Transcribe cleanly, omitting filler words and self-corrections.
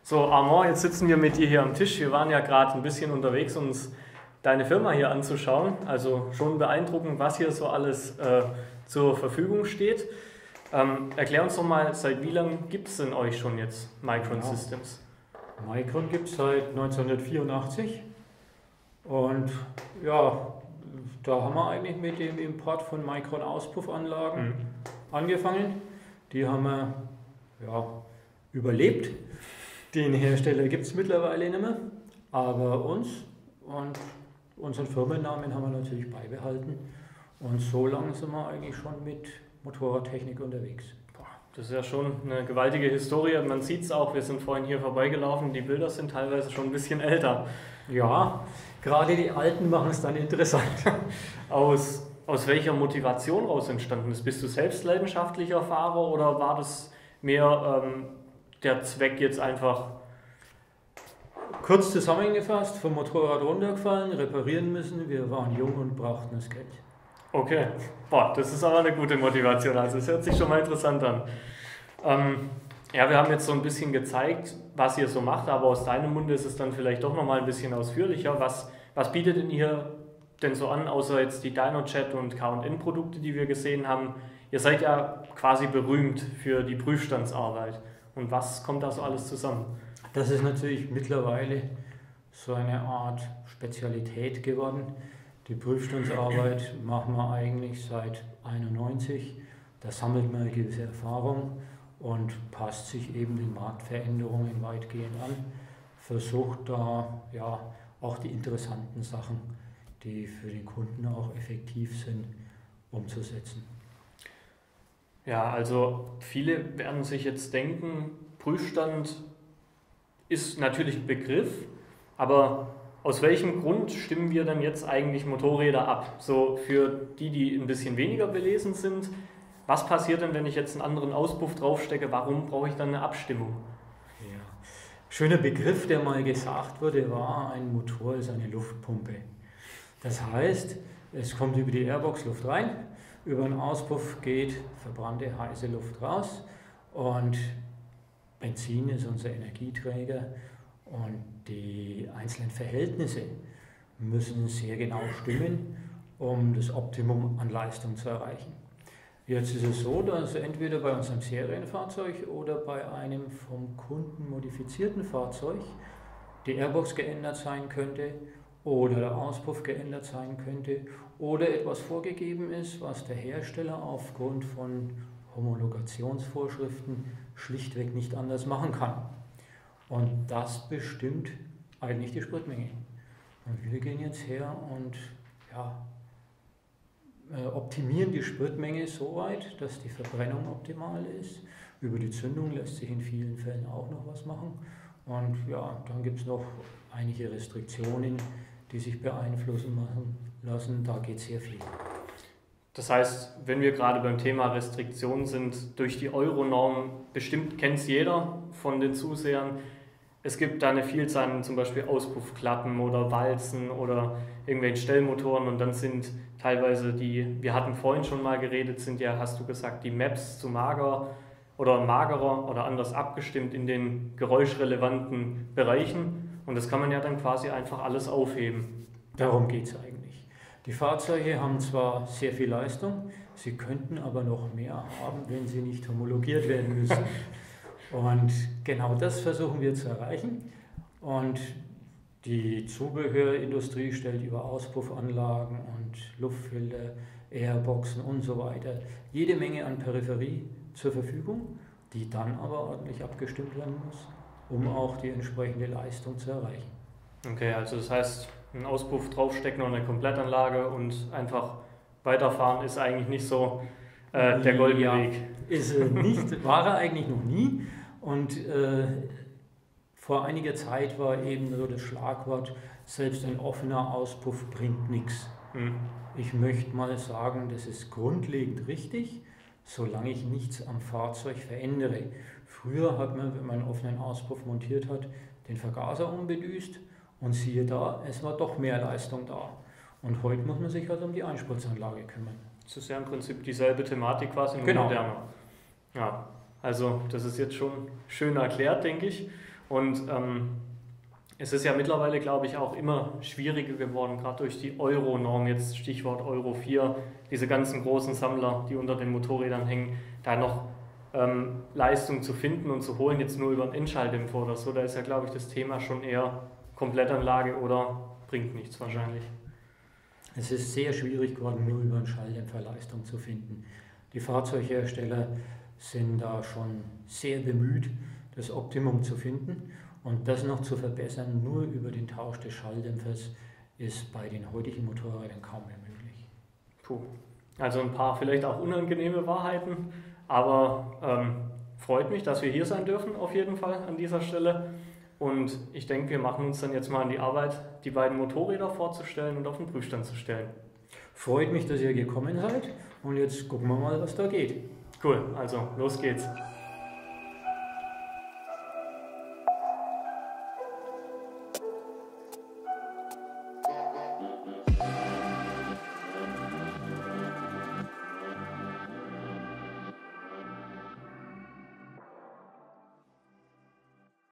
So, Armand, jetzt sitzen wir mit dir hier am Tisch. Wir waren ja gerade ein bisschen unterwegs, uns deine Firma hier anzuschauen. Also schon beeindruckend, was hier so alles zur Verfügung steht. Erklär uns doch mal, seit wie lange gibt es denn euch schon jetzt, Micron Systems? Micron gibt es seit 1984 und ja, da haben wir eigentlich mit dem Import von Micron Auspuffanlagen angefangen. Die haben wir überlebt. Den Hersteller gibt es mittlerweile nicht mehr, aber uns und unseren Firmennamen haben wir natürlich beibehalten. Und so lange sind wir eigentlich schon mit Motorradtechnik unterwegs. Das ist ja schon eine gewaltige Historie. Man sieht es auch, wir sind vorhin hier vorbeigelaufen, die Bilder sind teilweise schon ein bisschen älter. Ja, gerade die alten machen es dann interessant. Aus welcher Motivation raus entstanden ist? Bist du selbst leidenschaftlicher Fahrer oder war das mehr der Zweck jetzt einfach? Kurz zusammengefasst, vom Motorrad runtergefallen, reparieren müssen, wir waren jung und brauchten das Geld. Okay, das ist aber eine gute Motivation, also es hört sich schon mal interessant an. Wir haben jetzt so ein bisschen gezeigt, was ihr so macht, aber aus deinem Munde ist es dann vielleicht doch nochmal ein bisschen ausführlicher. Was bietet denn ihr denn so an, außer jetzt die DynoJet und K&N-Produkte, die wir gesehen haben? Ihr seid ja quasi berühmt für die Prüfstandsarbeit. Und was kommt da so alles zusammen? Das ist natürlich mittlerweile so eine Art Spezialität geworden. Die Prüfstandsarbeit machen wir eigentlich seit 1991. Da sammelt man eine gewisse Erfahrung und passt sich eben den Marktveränderungen weitgehend an. Versucht da auch die interessanten Sachen, die für den Kunden auch effektiv sind, umzusetzen. Ja, also viele werden sich jetzt denken, Prüfstand ist natürlich ein Begriff, aber aus welchem Grund stimmen wir dann jetzt eigentlich Motorräder ab? So für die ein bisschen weniger belesen sind, was passiert denn, wenn ich jetzt einen anderen Auspuff draufstecke? Warum brauche ich dann eine Abstimmung? Ja. Schöner Begriff, der mal gesagt wurde, war, ein Motor ist eine Luftpumpe. Das heißt, es kommt über die Airbox Luft rein, über den Auspuff geht verbrannte heiße Luft raus und Benzin ist unser Energieträger und die einzelnen Verhältnisse müssen sehr genau stimmen, um das Optimum an Leistung zu erreichen. Jetzt ist es so, dass entweder bei unserem Serienfahrzeug oder bei einem vom Kunden modifizierten Fahrzeug die Airbox geändert sein könnte oder der Auspuff geändert sein könnte oder etwas vorgegeben ist, was der Hersteller aufgrund von Homologationsvorschriften schlichtweg nicht anders machen kann. Und das bestimmt eigentlich die Spritmenge. Und wir gehen jetzt her und optimieren die Spritmenge so weit, dass die Verbrennung optimal ist. Über die Zündung lässt sich in vielen Fällen auch noch was machen. Und dann gibt es noch einige Restriktionen, die sich beeinflussen lassen. Da geht sehr viel. Das heißt, wenn wir gerade beim Thema Restriktionen sind, durch die Euronorm, bestimmt kennt es jeder von den Zusehern, es gibt da eine Vielzahl an zum Beispiel Auspuffklappen oder Walzen oder irgendwelchen Stellmotoren und dann sind teilweise wir hatten vorhin schon mal geredet, sind ja, hast du gesagt, die Maps zu mager oder magerer oder anders abgestimmt in den geräuschrelevanten Bereichen und das kann man ja dann quasi einfach alles aufheben. Darum geht es eigentlich. Die Fahrzeuge haben zwar sehr viel Leistung, sie könnten aber noch mehr haben, wenn sie nicht homologiert werden müssen. Und genau das versuchen wir zu erreichen. Und die Zubehörindustrie stellt über Auspuffanlagen und Luftfilter, Airboxen und so weiter jede Menge an Peripherie zur Verfügung, die dann aber ordentlich abgestimmt werden muss, um auch die entsprechende Leistung zu erreichen. Okay, also das heißt, einen Auspuff draufstecken und eine Komplettanlage und einfach weiterfahren ist eigentlich nicht so der goldene Weg. Ist nicht, war er eigentlich noch nie. Und vor einiger Zeit war eben so das Schlagwort, selbst ein offener Auspuff bringt nichts. Ich möchte mal sagen, das ist grundlegend richtig, solange ich nichts am Fahrzeug verändere. Früher hat man, wenn man einen offenen Auspuff montiert hat, den Vergaser umbedüst und siehe da, es war doch mehr Leistung da. Und heute muss man sich halt um die Einspritzanlage kümmern. Das ist ja im Prinzip dieselbe Thematik quasi, nur moderner. Ja, also das ist jetzt schon schön erklärt, denke ich. Und es ist ja mittlerweile, glaube ich, auch immer schwieriger geworden, gerade durch die Euro-Norm, jetzt Stichwort Euro 4, diese ganzen großen Sammler, die unter den Motorrädern hängen, da noch Leistung zu finden und zu holen, jetzt nur über einen Endschalldämpfer oder so. Da ist ja, glaube ich, das Thema schon eher Komplettanlage oder bringt nichts wahrscheinlich. Es ist sehr schwierig geworden, nur über einen Schalldämpfer Leistung zu finden. Die Fahrzeughersteller sind da schon sehr bemüht, das Optimum zu finden. Und das noch zu verbessern, nur über den Tausch des Schalldämpfers, ist bei den heutigen Motorrädern kaum mehr möglich. Puh. Also ein paar vielleicht auch unangenehme Wahrheiten, aber freut mich, dass wir hier sein dürfen, auf jeden Fall an dieser Stelle. Und ich denke, wir machen uns dann jetzt mal an die Arbeit, die beiden Motorräder vorzustellen und auf den Prüfstand zu stellen. Freut mich, dass ihr gekommen seid und jetzt gucken wir mal, was da geht. Cool, also los geht's.